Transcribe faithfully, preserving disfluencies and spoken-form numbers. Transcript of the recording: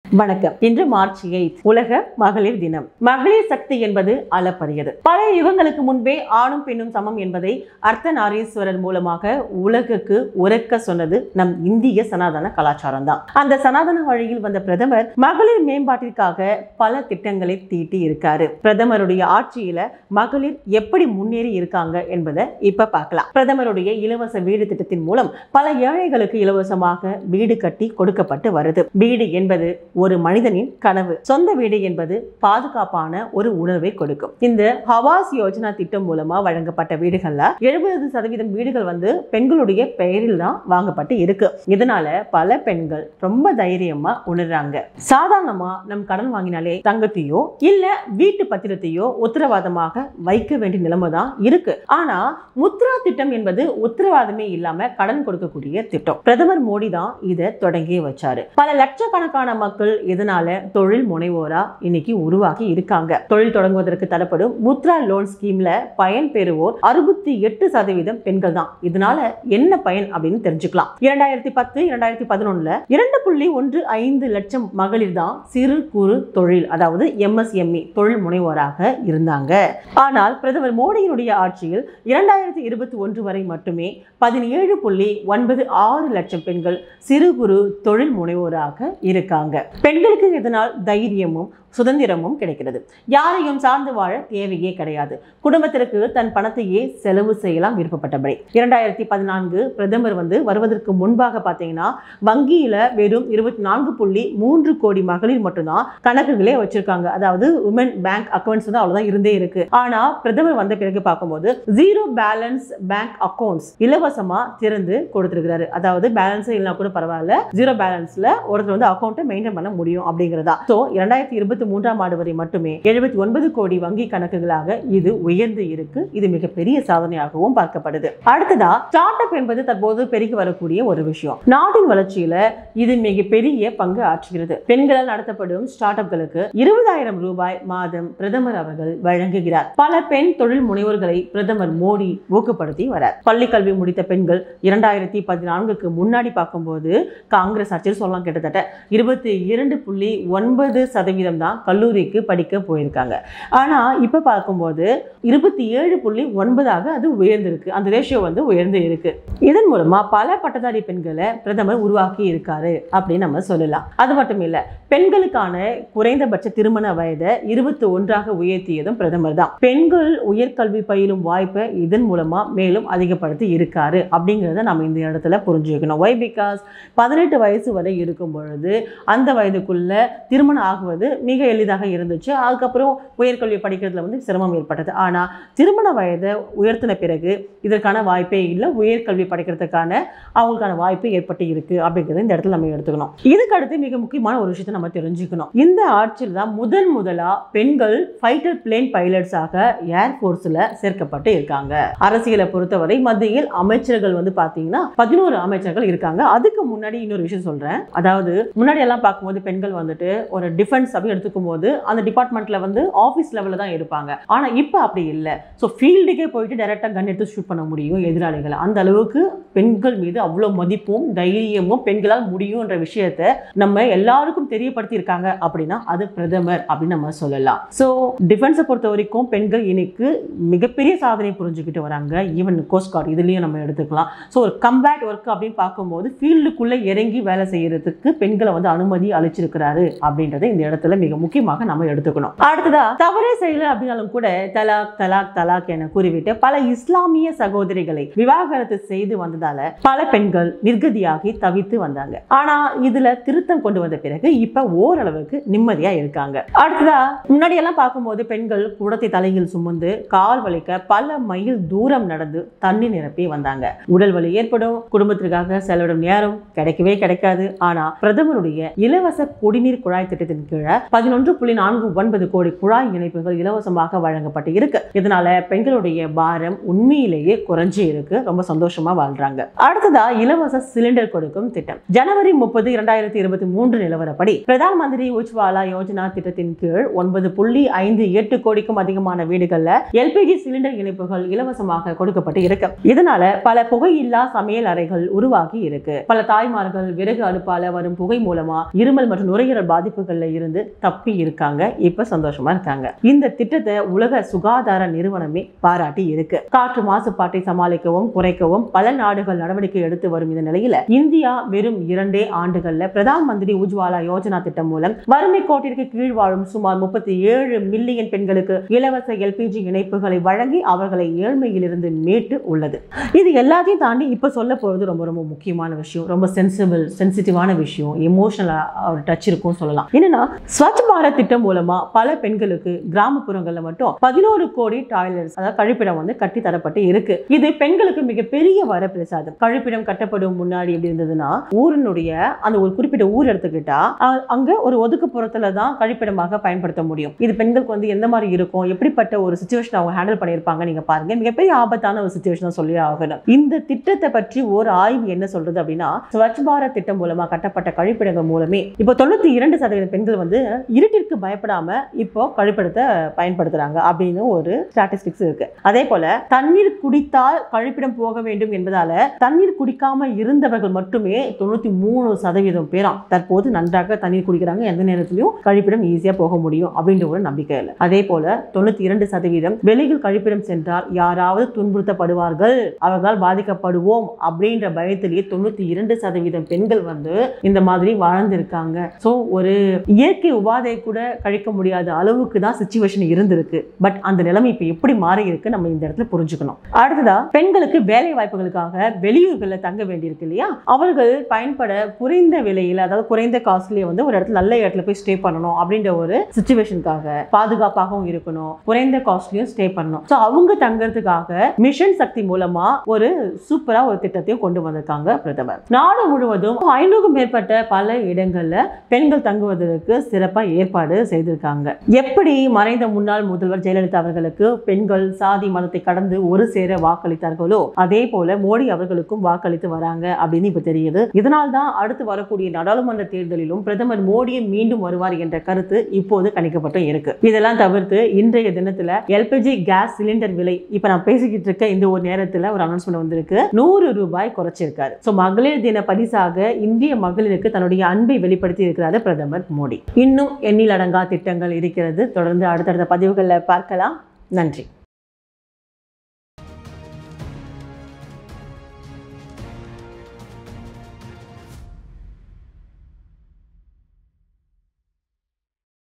வணக்கம். இன்று மார்ச் எட்டு உலக மகளிர் தினம். மகளிர் சக்தி என்பது அளப்பரியது. பல யுகங்களுக்கு முன்பே ஆணும் பெண்ணும் சமம் என்பதை அர்த்தநாரீஸ்வரர் மூலமாக உலகுக்கு உரைக்க சொன்னது நம் இந்திய சனாதன கலாச்சாரம் தான். அந்த சனாதன வழியில் வந்த பிரதமர் மகளிர் மேம்பாட்டிற்காக பல திட்டங்களை தீட்டி இருக்காரு. பிரதமருடைய ஆட்சியில மகளிர் எப்படி முன்னேறி இருக்காங்க என்பதை இப்ப பார்க்கலாம். பிரதமருடைய இலவச வீடு திட்டத்தின் மூலம் பல ஏழைகளுக்கு இலவசமாக வீடு கட்டி கொடுக்கப்பட்டு வருது. வீடு என்பது ஒரு மனிதனின் கனவு. சொந்த வீடு என்பது பாதுகாப்பான ஒரு உணர்வை கொடுக்கும். இந்த ஹவாஸ் யோஜனா திட்டம் மூலமா வழங்கப்பட்ட வீடுகள்ல எழுபது சதவீதம் வீடுகள் வந்து பெண்களுடைய பெயரில் தான் வாங்கப்பட்டு இருக்கு. இதனால பல பெண்கள் ரொம்ப தைரியமா உணர்றாங்க. சாதாரணமா நம் கடன் வாங்கினாலே தங்கத்தையோ இல்ல வீட்டு பத்திரத்தையோ உத்தரவாதமாக வைக்க வேண்டிய நிலைமை தான் இருக்கு. ஆனா முத்ரா திட்டம் என்பது உத்தரவாதமே இல்லாம கடன் கொடுக்கக்கூடிய திட்டம். பிரதமர் மோடி தான் இதை தொடங்கி வச்சாரு. பல லட்சக்கணக்கான மக்கள் இதனால தொழில் முனைவோரா இன்னைக்கு உருவாகி இருக்காங்க. தொழில் தொடங்குவதற்கு தரப்படும் முத்ரா லோன் ஸ்கீம்ல பயன் பெறுவோர் அறுபத்தி எட்டு சதவீதம் பெண்கள் தான். இதனால என்ன பயன் அப்படின்னு தெரிஞ்சுக்கலாம். இரண்டாயிரத்தி பத்து இரண்டாயிரத்தி பதினொன்னுல இரண்டு புள்ளி ஒன்று ஐந்து லட்சம் மகளிர் தான் சிறு குறு தொழில் அதாவது எம்எஸ்எம்இ தொழில் முனைவோராக இருந்தாங்க. ஆனால் பிரதமர் மோடியினுடைய ஆட்சியில் இரண்டாயிரத்தி இருபத்தி ஒன்று வரை மட்டுமே பதினேழு புள்ளி ஒன்பது ஆறு லட்சம் பெண்கள் சிறு குறு தொழில் முனைவோராக இருக்காங்க. பெண்களுக்கு இதனால் தைரியமும் சுதந்திரமும் கிடைக்கிறது. யாரையும் சார்ந்து வாழ தேவையே கிடையாது. குடும்பத்திற்கு தன் பணத்தையே செலவு செய்யலாம் விருப்பப்பட்டபடி. இரண்டாயிரத்தி பதினான்கு பிரதமர் வந்து வருவதற்கு முன்பாக பார்த்தீங்கன்னா வங்கியில வெறும் இருபத்தி நான்கு புள்ளி மூன்று கோடி மகளிர் மட்டும்தான் கணக்குகளே வச்சிருக்காங்க. அதாவது உமன் பேங்க் அக்கௌண்ட்ஸ் வந்து அவ்வளவுதான் இருந்தே இருக்கு. ஆனா பிரதமர் வந்த பிறகு பார்க்கும்போது ஜீரோ பேலன்ஸ் பேங்க் அக்கௌண்ட்ஸ் இலவசமா திறந்து கொடுத்திருக்கிறாரு. அதாவது பேலன்ஸ் இல்லைனா கூட பரவாயில்ல, ஜீரோ பேலன்ஸ்ல ஒருத்தர் வந்து அக்கௌண்ட்டை மெயின்டைன் பண்ண முடியும் அப்படிங்கிறதா. ஸோ இரண்டாயிரத்தி இருபத்தி மூன்றாம் ஆண்டு வரை மட்டுமே எழுபத்தி ஒன்பது கோடி வங்கி கணக்குகளாக இது உயர்ந்து இருக்கு. இது மிகப்பெரிய சாதனையாகவும் பார்க்கப்படுது. அடுத்ததா ஸ்டார்ட் அப் என்பது தற்போது பெருகி வரக்கூடிய ஒரு விஷயம். நாட்டின் வளர்ச்சியில இது மிகப்பெரிய பங்கு ஆற்றுகிறது. பெண்களால் நடத்தப்படும் ஸ்டார்ட் அப்களுக்கு இருபதாயிரம் ரூபாய் மாதம் பிரதமர் அவர்கள் வழங்குகிறார். பல பெண் தொழில் முனைவோர்களை பிரதமர் மோடி ஊக்கப்படுத்தி வரார். பள்ளி கல்வி முடித்த பெண்கள் இரண்டாயிரத்தி பதினான்குக்கு முன்னாடி பார்க்கும்போது காங்கிரஸ் ஆட்சியில் சொல்லலாம் கிட்டத்தட்ட இருபத்தி இரண்டு புள்ளி ஒன்பது சதவீதம் தான் கல்லூரிக்கு படிக்க போயிருக்காங்க. ஆனா இப்ப பார்க்கும்போது இருபத்தி ஏழு புள்ளி ஒன்பதாக அது உயர்ந்திருக்கு. அந்த ரேஷியோ வந்து உயர்ந்து இருக்கு. இதன் மூலமா பல பட்டதாரி பெண்களை பிரதமர் உருவாக்கி இருக்காரு அப்படின்னு நம்ம சொல்லலாம். அது மட்டும் இல்ல, பெண்களுக்கான குறைந்தபட்ச திருமண வயதை இருபத்தி ஒன்றாக உயர்த்தியதும் பிரதமர் தான். பெண்கள் உயர்கல்வி பயிலும் வாய்ப்பை இதன் மூலமா மேலும் அதிகப்படுத்தி இருக்காரு அப்படிங்கிறத நம்ம இந்த இடத்துல புரிஞ்சுக்கணும். வை பிகாஸ் பதினெட்டு வயசு வரை இருக்கும் பொழுது அந்த வயதுக்குள்ள திருமணம் ஆகுவது மிக எளிதாக இருந்துச்சு. அதுக்கப்புறம் உயர்கல்வி படிக்கிறதுல வந்து சிரமம் ஏற்பட்டது. ஆனா திருமண வயதை உயர்த்தின பிறகு இதற்கான வாய்ப்பே இல்லை. உயர்கல்வி படிக்கிறதுக்கான அவங்களுக்கான வாய்ப்பு ஏற்பட்டு இருக்கு அப்படிங்கிறத இந்த இடத்துல நம்ம எடுத்துக்கணும். இதுக்கு அடுத்து மிக முக்கியமான ஒரு விஷயத்தை நம்ம தெரிஞ்சுக்கணும். இந்த ஆட்சியில் தான் முதன் முதலா பெண்கள் ஃபைட்டர் பிளேன் பைலட்ஸாக ஏர்போர்ஸ்ல சேர்க்கப்பட்டு இருக்காங்க. அரசியலை பொறுத்தவரை மத்தியில் அமைச்சர்கள் வந்து பாத்தீங்கன்னா பதினோரு அமைச்சர்கள் இருக்காங்க. அதுக்கு முன்னாடி இன்னொரு விஷயம் சொல்றேன். அதாவது முன்னாடி எல்லாம் பார்க்கும்போது பெண்கள் வந்துட்டு ஒரு டிஃபென்ஸ் அப்படி எடுத்துக்கும் போது அந்த டிபார்ட்மெண்ட்ல வந்து ஆபீஸ் லெவல்ல தான் இருப்பாங்க. ஆனா இப்ப அப்படி இல்லை. ஸோ ஃபீல்டுக்கே போயிட்டு டைரக்டா கன் எடுத்து ஷூட் பண்ண முடியும் எதிராளிகளை. அந்த அளவுக்கு பெண்கள் மீது அவ்வளவு மதிப்பும் தைரியமும் பெண்களால் முடியும்ன்ற விஷயத்தை நம்ம எல்லாருக்கும் தெரியப்படுத்தி இருக்காங்க. அப்படின்னா அது பிரதமர் அப்படின்னு நம்ம சொல்லலாம். ஸோ டிஃபென்ஸை பொறுத்த வரைக்கும் பெண்கள் இன்னைக்கு மிகப்பெரிய சாதனை புரிஞ்சுக்கிட்டு வராங்க. ஈவன் கோஸ்ட் கார்டு இதுலயும் நம்ம எடுத்துக்கலாம். ஸோ ஒரு கம்பேட் ஒர்க் அப்படின்னு பார்க்கும்போது ஃபீல்டுக்குள்ள இறங்கி வேலை செய்யறதுக்கு பெண்களை வந்து அனுமதி அளிச்சிருக்கிறாரு அப்படின்றத இந்த இடத்துல மிக முக்கியமாக நம்ம எடுத்துக்கணும். அடுத்ததா தவறே செய்யல அப்படின்னாலும் கூட தலாக் தலாக் தலாக் என கூறிவிட்டு பல இஸ்லாமிய சகோதரிகளை விவாகரத்து செய்து வந்ததால பல பெண்கள் நிர்கதியாகி தவித்து வந்தாங்க. ஆனா இதுல திருத்தம் கொண்டு வந்த பிறகு இப்ப ஓரளவுக்கு நிம்மதியா இருக்காங்க. அடுத்ததா முன்னாடி எல்லாம் பார்க்கும்போது பெண்கள் குடத்தை தலையில் சுமந்து கால் வலிக்க பல மைல் தூரம் நடந்து தண்ணி நிரப்பி வந்தாங்க. உடல் வலி ஏற்படும், குடும்பத்திற்காக செலவிடும் நேரம் கிடைக்கவே கிடைக்காது. ஆனா பிரதமருடைய இலவச குடிநீர் குழாய் திட்டத்தின் கீழே பதினொன்று புள்ளி நான்கு ஒன்பது கோடி குழாய் இணைப்புகள் இலவசமாக வழங்கப்பட்டு இருக்கு. இதனால பெண்களுடைய பாரம் உண்மையிலேயே குறைஞ்சு இருக்கு. ரொம்ப சந்தோஷமா வாழ்றாங்க. அடுத்ததா இலவச சிலிண்டர் கொடுக்கும் திட்டம். ஜனவரி முப்பது இரண்டாயிரத்தி இருபத்தி மூன்று நிலவரப்படி பிரதான் மந்திரி உஜ்வாலா யோஜனா திட்டத்தின் கீழ் ஒன்பது புள்ளி ஐந்து எட்டு கோடிக்கும் அதிகமான வீடுகள்ல எல்பிஜி சிலிண்டர் இணைப்புகள் இலவசமாக கொடுக்கப்பட்டு இருக்கு. இதனால பல புகையில்லா சமையல் அறைகள் உருவாகி இருக்கு. பல தாய்மார்கள் விறகு அடுப்பால வரும் புகை மூலமா இருமல் இருமல் மற்றும் நுரையீரல் பாதிப்புகள்ல இருந்து தப்பி இருக்காங்க. இப்ப சந்தோஷமா இருக்காங்க. இந்த திட்டத்தை உலக சுகாதார நிறுவனமே பாராட்டி இருக்கு. காற்று மாசுபாட்டை சமாளிக்கவும் குறைக்கவும் பல நாடுகள் நடவடிக்கை எடுத்து வரும் இந்த நிலையில இந்தியா வெறும் இரண்டே ஆண்டுகள்ல பிரதான் மந்திரி உஜ்வாலா யோஜனா திட்டம் மூலம் வறுமை கோட்டிற்கு கீழ் வாழும் சுமார் முப்பத்தி ஏழு மில்லியன் பெண்களுக்கு இலவச எல்பிஜி இணைப்புகளை வழங்கி அவர்களை ஏழ்மையிலிருந்து மீட்டு உள்ளது. இது எல்லாத்தையும் தாண்டி இப்ப சொல்ல போறது ரொம்ப ரொம்ப முக்கியமான விஷயம், ரொம்ப சென்சிபிள் சென்சிட்டிவான விஷயம், எமோஷனல் டச் இருக்கும் சொல்லலாம். என்னன்னா ஸ்வச் பாரத் திட்டம் மூலமா பல பெண்களுக்கு கிராமப்புறங்கள்ல மட்டும் பதினோரு கோடி டாய்லெட்ஸ் அதாவது கழிப்பிடம் வந்து கட்டி தரப்பட்டு இருக்கு. இது பெண்களுக்கு மிகப்பெரிய வரப்பிரசாதம். கழிப்பிடம் கட்டப்படும் முன்னாடி எப்படி இருந்ததுன்னா ஊரினுடைய அந்த ஒரு குறிப்பிட்ட ஊர் எடுத்துக்கிட்டா அங்க ஒரு ஒதுக்குப்புறத்துல தான் கழிப்பிடமாக பயன்படுத்த முடியும். இது பெண்களுக்கு வந்து எந்த மாதிரி இருக்கும், எப்படிப்பட்ட ஒரு சிச்சுவேஷன் அவங்க ஹேண்டில் பண்ணியிருப்பாங்க நீங்க பாருங்க. மிகப்பெரிய ஆபத்தான ஒரு சிச்சுவேஷன் சொல்லி ஆகணும். இந்த திட்டத்தை பற்றி ஒரு ஆய்வு என்ன சொல்றது அப்படின்னா ஸ்வச் பாரத் திட்டம் மூலமா கட்டப்பட்ட கழிப்பிடங்கள் மூலமே இப்போ தொண்ணூத்தி இரண்டு சதவீதம் பெண்கள் வந்து இருட்டிற்கு பயப்படாம இப்போ கழிப்பிடத்தை பயன்படுத்துறாங்க அப்படின்னு ஒரு ஸ்டாட்டிஸ்டிக்ஸ் இருக்கு. அதே போல தண்ணீர் குடித்தால் கழிப்பிடம் போக வேண்டும் என்பதால தண்ணீர் குடிக்காம இருந்தவர்கள் மட்டுமே தொண்ணூத்தி மூணு சதவீதம் பேராம் தற்போது நன்றாக தண்ணீர் குடிக்கிறாங்க, எந்த நேரத்திலையும் கழிப்பிடம் ஈஸியா போக முடியும் அப்படின்ற ஒரு நம்பிக்கை இல்லை. அதே போல தொண்ணூத்தி இரண்டு சதவீதம் வெளியில் கழிப்பிடம் சென்றால் யாராவது துன்புறுத்தப்படுவார்கள், அவர்களால் பாதிக்கப்படுவோம் அப்படின்ற பயத்திலேயே தொண்ணூத்தி இரண்டு சதவீதம் பெண்கள் வந்து இந்த மாதிரி வாழ்ந்திருக்காங்க. சோ ஒரு இயற்கை உபாதை கூட கழிக்க முடியாத அளவுக்கு தான் சிச்சுவேஷன் இருந்திருக்கு. பட் அந்த நிலைமை இப்ப எப்படி மாறி இருக்கு நம்ம இந்த இடத்துல புரிஞ்சுக்கணும். அடுத்ததா பெண்களுக்கு வேலை வாய்ப்புகளுக்காக வெளியூர்கள்ல தங்க வேண்டியிருக்கு இல்லையா, அவர்கள் பயன்பட குறைந்த விலையில அதாவது குறைந்த காஸ்ட்லயே வந்து ஒரு இடத்துல நல்ல இடத்துல போய் ஸ்டே பண்ணணும் அப்படின்ற ஒரு சிச்சுவேஷனுக்காக பாதுகாப்பாகவும் இருக்கணும், குறைந்த காஸ்ட்லயும் ஸ்டே பண்ணணும். சோ அவங்க தங்கறதுக்காக மிஷன் சக்தி மூலமா ஒரு சூப்பரா ஒரு திட்டத்தையும் கொண்டு வந்திருக்காங்க பிரதமர். நாடு முழுவதும் ஐநூறுக்கும் மேற்பட்ட பல இடங்கள்ல பெண்கள் தங்குவதற்கு சிறப்பா ஏற்பாடு செய்திருக்காங்க. எப்படி மறைந்த முன்னாள் முதல்வர் ஜெயலலிதா அவர்களுக்கு பெண்கள் சாதி மதத்தை கடந்து ஒரு சேர வாக்களித்தார்களோ அதே போல மோடி அவர்களுக்கும் வாக்களித்து வராங்க அப்படின்னு இப்ப தெரியுது. இதனால் தான் அடுத்து வரக்கூடிய நாடாளுமன்ற தேர்தலிலும் பிரதமர் மோடியை மீண்டும் வருவார் என்ற கருத்து இப்போது கணிக்கப்பட்டு இருக்கு. இதெல்லாம் தவிர்த்து இன்றைய தினத்துல எல்பிஜி கேஸ் சிலிண்டர் விலை இப்ப நான் பேசிக்கிட்டு இருக்க இந்த ஒரு நேரத்துல ஒரு அனௌன்ஸ்மெண்ட் வந்திருக்கு, நூறு ரூபாய் குறைச்சிருக்காரு. சோ மகளிர் தின பரிசாக இந்திய மகளிருக்கு தன்னுடைய அன்பை வெளிப்படுத்தி இருக்கிறார் பிரதமர் மோடி. இன்னும் எண்ணில் அடங்கா திட்டங்கள் இருக்கிறது. தொடர்ந்து அடுத்தடுத்த பதிவுகளில் பார்க்கலாம். நன்றி.